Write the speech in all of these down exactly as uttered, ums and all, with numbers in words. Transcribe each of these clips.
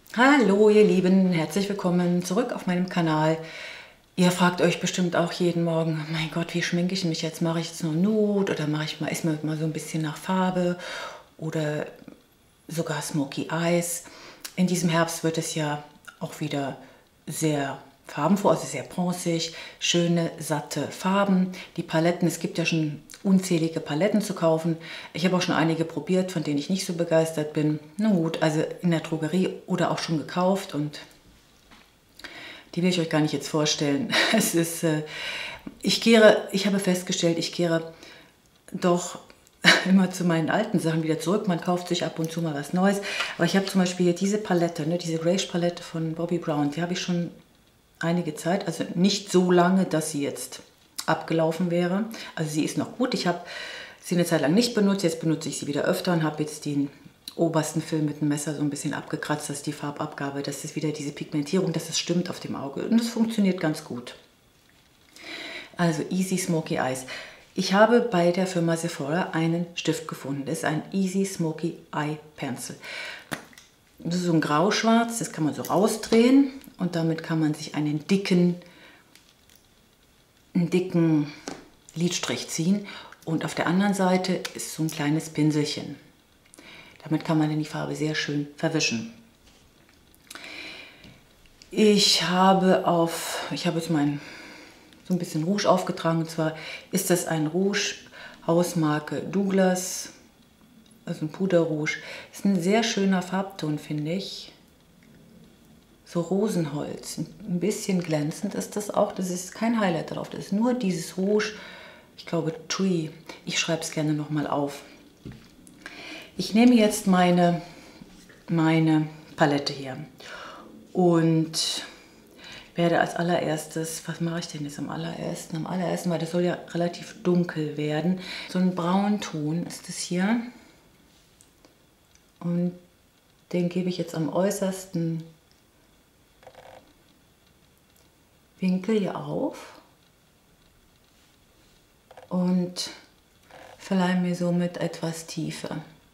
Hallo ihr Lieben, herzlich willkommen zurück auf meinem Kanal. Ihr fragt euch bestimmt auch jeden Morgen, mein Gott, wie schminke ich mich jetzt? Mache ich jetzt nur Nude oder mache ich mal, ist mir mal so ein bisschen nach Farbe oder sogar Smoky Eyes. In diesem Herbst wird es ja auch wieder sehr farbenfroh, also sehr bronzig, schöne, satte Farben. Die Paletten, es gibt ja schon unzählige Paletten zu kaufen. Ich habe auch schon einige probiert, von denen ich nicht so begeistert bin. Na gut, also in der Drogerie oder auch schon gekauft und die will ich euch gar nicht jetzt vorstellen. Es ist, äh, ich kehre, ich habe festgestellt, ich kehre doch immer zu meinen alten Sachen wieder zurück. Man kauft sich ab und zu mal was Neues. Aber ich habe zum Beispiel hier diese Palette, ne, diese Grace Palette von Bobbi Brown, die habe ich schon einige Zeit, also nicht so lange, dass sie jetzt abgelaufen wäre. Also sie ist noch gut. Ich habe sie eine Zeit lang nicht benutzt, jetzt benutze ich sie wieder öfter und habe jetzt den obersten Film mit dem Messer so ein bisschen abgekratzt, dass die Farbabgabe, dass es wieder diese Pigmentierung, dass es stimmt auf dem Auge. Und das funktioniert ganz gut. Also Easy Smoky Eyes. Ich habe bei der Firma Sephora einen Stift gefunden. Das ist ein Easy Smoky Eye Pencil. Das ist so ein grau-schwarz, das kann man so rausdrehen und damit kann man sich einen dicken, einen dicken Lidstrich ziehen. Und auf der anderen Seite ist so ein kleines Pinselchen. Damit kann man dann die Farbe sehr schön verwischen. Ich habe auf, ich habe jetzt mein so ein bisschen Rouge aufgetragen. Und zwar ist das ein Rouge Hausmarke Douglas, also ein Puderrouge. Ist ein sehr schöner Farbton, finde ich. So Rosenholz, ein bisschen glänzend ist das auch. Das ist kein Highlight drauf, das ist nur dieses Rouge, ich glaube Tree. Ich schreibe es gerne nochmal auf. Ich nehme jetzt meine, meine Palette hier und werde als allererstes, was mache ich denn jetzt am allerersten? Am allerersten, weil das soll ja relativ dunkel werden. So ein Braunton ist das hier. Und den gebe ich jetzt am äußersten Winkel hier auf und verleihe mir somit etwas Tiefe.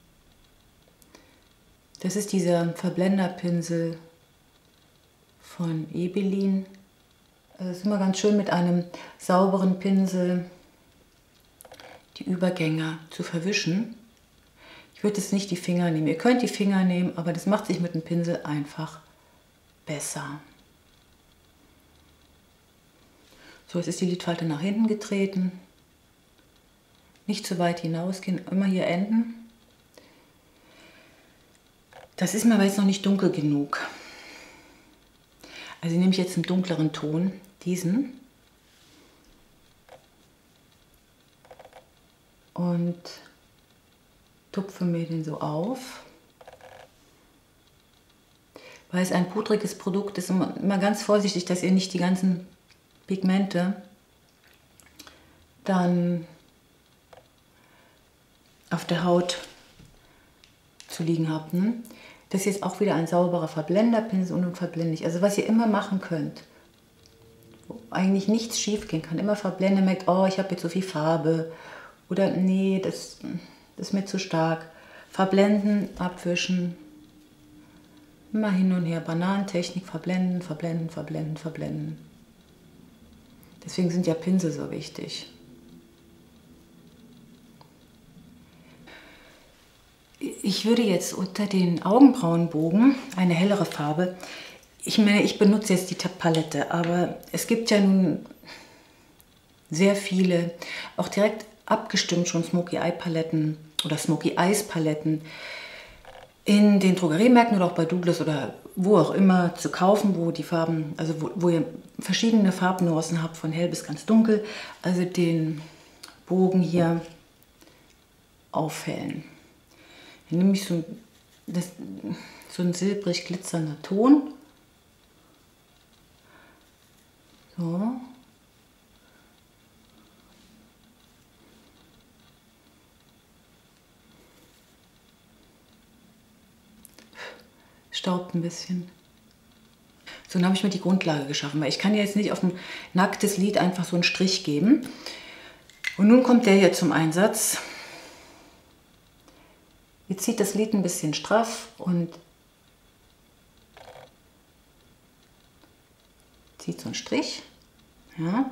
Das ist dieser Verblenderpinsel von Ebelin. Es ist immer ganz schön mit einem sauberen Pinsel die Übergänge zu verwischen. Ich würde jetzt nicht die Finger nehmen. Ihr könnt die Finger nehmen, aber das macht sich mit dem Pinsel einfach besser. So, jetzt ist die Lidfalte nach hinten getreten. Nicht zu weit hinausgehen, immer hier enden. Das ist mir aber jetzt noch nicht dunkel genug. Also nehme ich jetzt einen dunkleren Ton, diesen. Und tupfe mir den so auf. Weil es ein pudriges Produkt ist, immer, immer ganz vorsichtig, dass ihr nicht die ganzen Pigmente dann auf der Haut zu liegen habt. Ne? Das ist jetzt auch wieder ein sauberer Verblenderpinsel und unverblendlich. Also was ihr immer machen könnt, wo eigentlich nichts schief gehen kann, immer verblenden, merkt, oh, ich habe jetzt so viel Farbe oder nee, das, das ist mir zu stark. Verblenden, abwischen, immer hin und her, Bananentechnik, verblenden, verblenden, verblenden, verblenden. Deswegen sind ja Pinsel so wichtig. Ich würde jetzt unter den Augenbrauenbogen eine hellere Farbe, ich meine, ich benutze jetzt die Palette, aber es gibt ja nun sehr viele, auch direkt abgestimmt schon Smoky Eye Paletten oder Smoky Eyes Paletten in den Drogeriemärkten oder auch bei Douglas oder wo auch immer zu kaufen, wo die Farben, also wo, wo ihr verschiedene Farbnuancen habt, von hell bis ganz dunkel, also den Bogen hier aufhellen. Hier nehme ich so, das, so ein silbrig glitzernder Ton. So. Staubt ein bisschen. So, dann habe ich mir die Grundlage geschaffen, weil ich kann ja jetzt nicht auf ein nacktes Lid einfach so einen Strich geben. Und nun kommt der hier zum Einsatz. Jetzt zieht das Lid ein bisschen straff und zieht so einen Strich. Ja.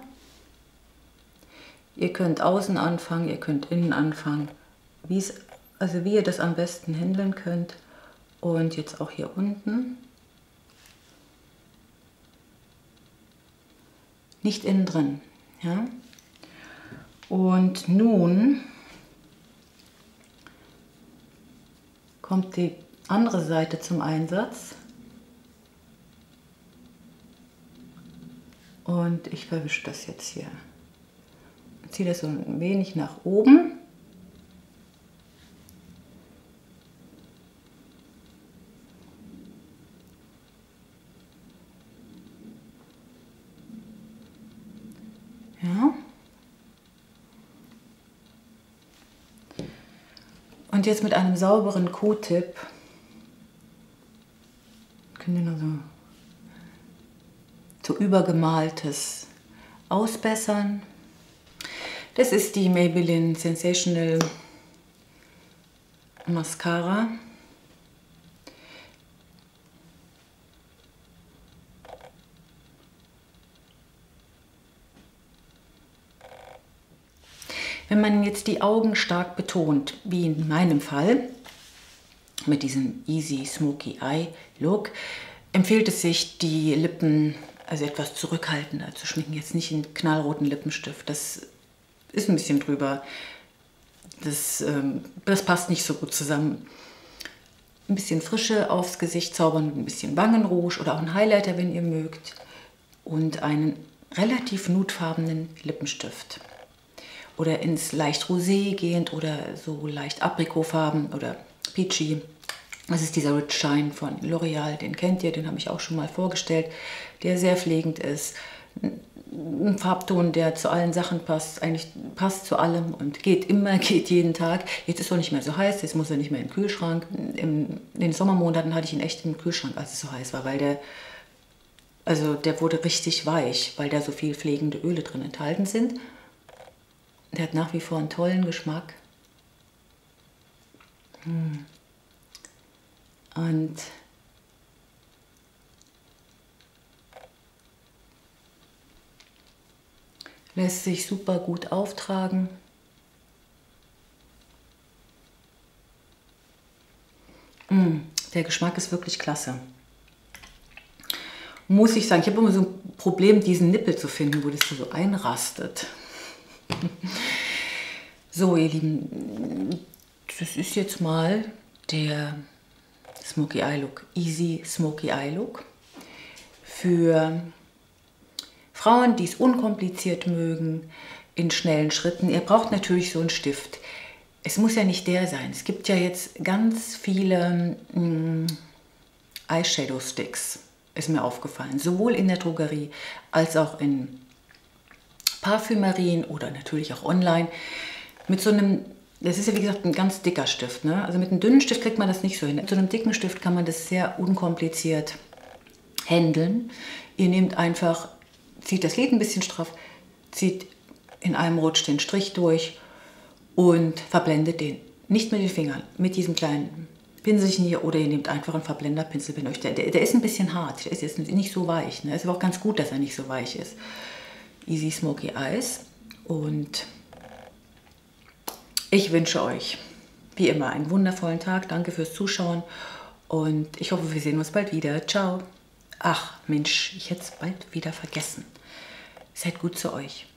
Ihr könnt außen anfangen, ihr könnt innen anfangen, wie es, also wie ihr das am besten handeln könnt. Und jetzt auch hier unten. Nicht innen drin. Ja. Und nun kommt die andere Seite zum Einsatz. Und ich verwische das jetzt hier. Ziehe das so ein wenig nach oben. Ja. Und jetzt mit einem sauberen Q-Tip könnt ihr noch so, so übergemaltes ausbessern. Das ist die Maybelline Sensational Mascara. Wenn man jetzt die Augen stark betont, wie in meinem Fall, mit diesem Easy Smoky Eye Look, empfiehlt es sich, die Lippen also etwas zurückhaltender zu schminken. Jetzt nicht einen knallroten Lippenstift, das ist ein bisschen drüber. Das, ähm, das passt nicht so gut zusammen. Ein bisschen Frische aufs Gesicht zaubern, ein bisschen Wangenrouge oder auch ein Highlighter, wenn ihr mögt. Und einen relativ nudefarbenen Lippenstift. Oder ins leicht rosé gehend oder so leicht aprikotfarben oder peachy. Das ist dieser Rich Shine von L'Oreal, den kennt ihr, den habe ich auch schon mal vorgestellt, der sehr pflegend ist. Ein Farbton, der zu allen Sachen passt, eigentlich passt zu allem und geht immer, geht jeden Tag. Jetzt ist er nicht mehr so heiß, jetzt muss er nicht mehr im Kühlschrank. Im, in den Sommermonaten hatte ich ihn echt im Kühlschrank, als es so heiß war, weil der, also der wurde richtig weich, weil da so viel pflegende Öle drin enthalten sind. Der hat nach wie vor einen tollen Geschmack. Hm. Und lässt sich super gut auftragen. Mm, der Geschmack ist wirklich klasse. Muss ich sagen, ich habe immer so ein Problem, diesen Nippel zu finden, wo das so einrastet. So, ihr Lieben, das ist jetzt mal der Smoky Eye Look, Easy Smoky Eye Look für Frauen, die es unkompliziert mögen, in schnellen Schritten. Ihr braucht natürlich so einen Stift. Es muss ja nicht der sein. Es gibt ja jetzt ganz viele mh, Eyeshadow Sticks, ist mir aufgefallen. Sowohl in der Drogerie als auch in Parfümerien oder natürlich auch online. Mit so einem, das ist ja wie gesagt ein ganz dicker Stift, ne? Also mit einem dünnen Stift kriegt man das nicht so hin. Mit so einem dicken Stift kann man das sehr unkompliziert handeln. Ihr nehmt einfach, zieht das Lid ein bisschen straff, zieht in einem Rutsch den Strich durch und verblendet den. Nicht mit den Fingern, mit diesem kleinen Pinselchen hier, oder ihr nehmt einfach einen Verblenderpinsel, wenn euch der, der, der ist ein bisschen hart, der ist jetzt nicht so weich. Ne? Ist aber auch ganz gut, dass er nicht so weich ist. Easy Smoky Eyes. Und ich wünsche euch, wie immer, einen wundervollen Tag. Danke fürs Zuschauen und ich hoffe, wir sehen uns bald wieder. Ciao. Ach Mensch, ich hätte es bald wieder vergessen. Seid gut zu euch.